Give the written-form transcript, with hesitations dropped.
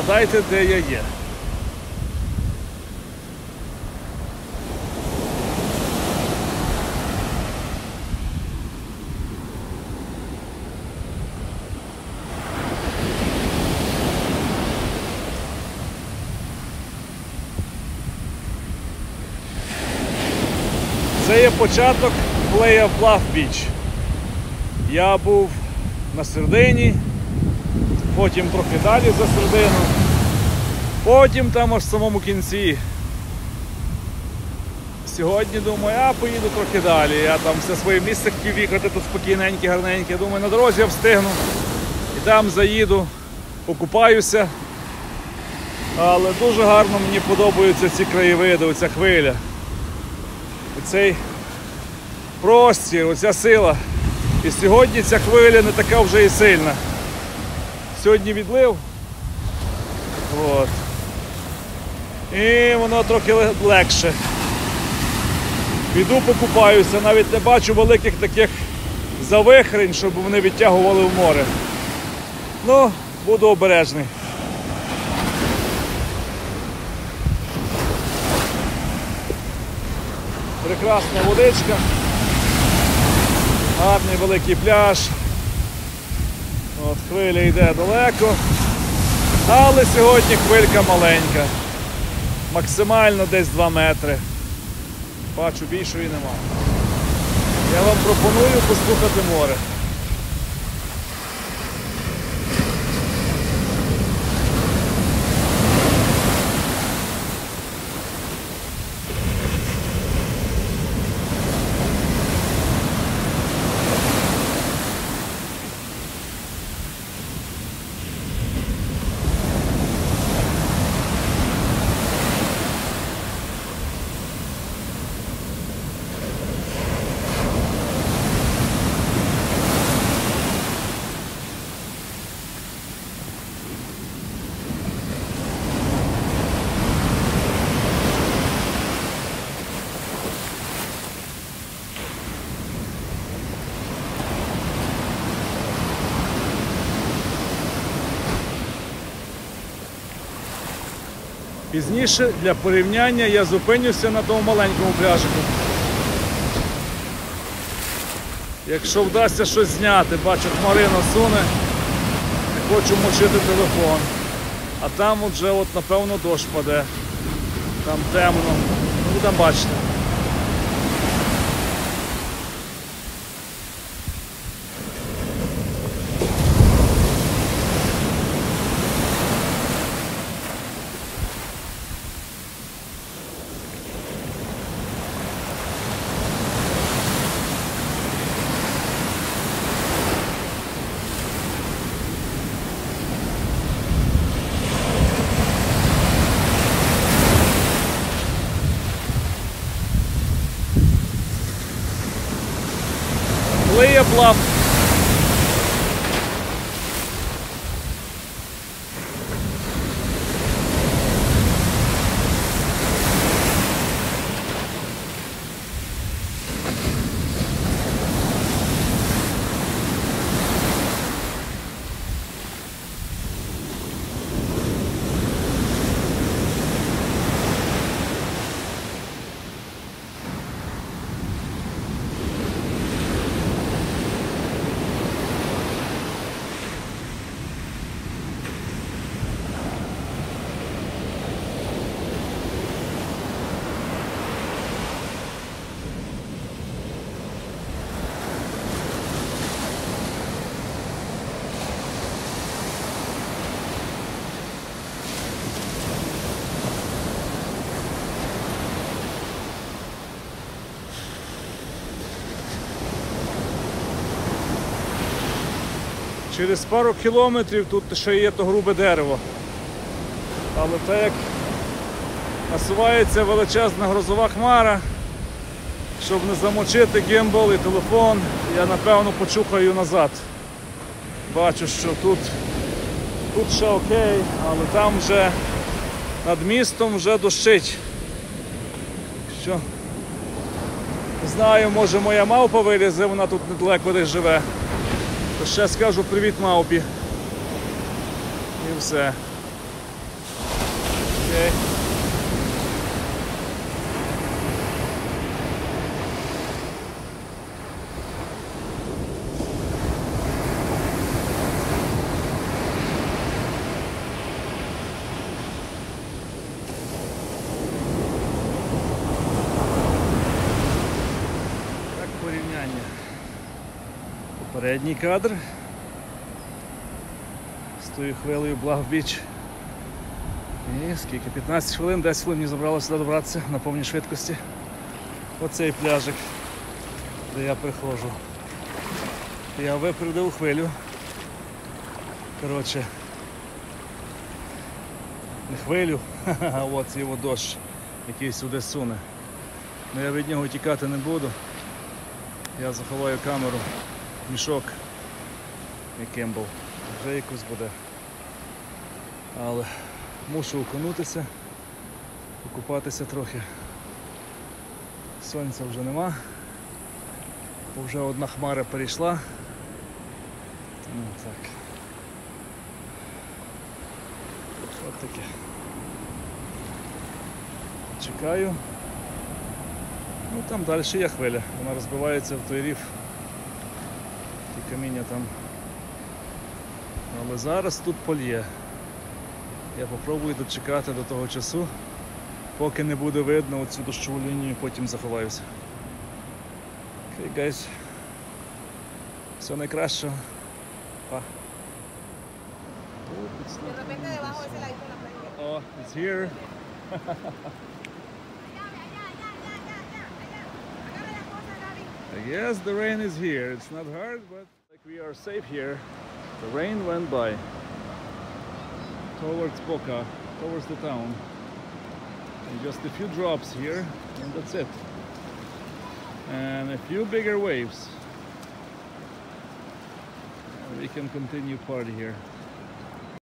Вгадайте, де я є. Це є початок Playa Bluff Beach. Я був на середині, потім трохи далі за середину, потім там аж в самому кінці. Сьогодні думаю, я поїду трохи далі, я там все своє місце хотів їхати, тут спокійненьке, гарненьке. Думаю, на дорозі я встигну і там заїду, покупаюся. Але дуже гарно мені подобаються ці краєвиди, оця хвиля. Оцей простір, оця сила. І сьогодні ця хвиля не така вже і сильна. Сьогодні відлив. От. І воно трохи легше. Піду покупаюся, навіть не бачу великих таких завихрень, щоб вони відтягували в море. Ну, буду обережний. Прекрасна водичка, гарний великий пляж. От, хвиля йде далеко, але сьогодні хвилька маленька, максимально десь 2 метри. Бачу, більшої нема. Я вам пропоную послухати море. Пізніше для порівняння я зупинюся на тому маленькому пляжику. Якщо вдасться щось зняти, бачу, хмарина суне, не хочу мочити телефон. А там вже, от, напевно, дощ паде. Там темно. Ну, ви там бачите. Playa Bluff. Через пару кілометрів тут ще є то грубе дерево. Але так як насувається величезна грозова хмара, щоб не замочити гімбал і телефон, я напевно почухаю назад. Бачу, що тут ще окей, але там вже над містом вже дощить. Що? Не знаю, може моя мавпа вилізе, вона тут недалеко десь живе. То ще скажу привіт мавпі. І все. Okay. Так, порівняння. Попередній кадр з тою хвилею Bluff Beach. І скільки? 15 хвилин, 10 хвилин мені забрало сюди добратися на повній швидкості. Оцей пляжик, де я приходжу. Я випередив хвилю. Коротше, не хвилю, а от його дощ, який сюди суне. Но я від нього тікати не буду. Я заховаю камеру в мішок, яким був. Вже якось буде. Але мушу окунутися, покупатися трохи. Сонця вже нема, бо вже одна хмара перейшла. Тому так. От таке. Чекаю. Ну там далі є хвиля, вона розбивається в той риф. Ті каміння там. Але зараз тут польє. Я попробую дочекати до того часу, поки не буде видно оцю дощову лінію, потім заховаюся. Окей, guys. Все найкраще. Па. Oh, it's here. I guess the rain is here. It's not hard, but like we are safe here. The rain went by towards Boca, towards the town. And just a few drops here, and that's it. And a few bigger waves. And we can continue party here.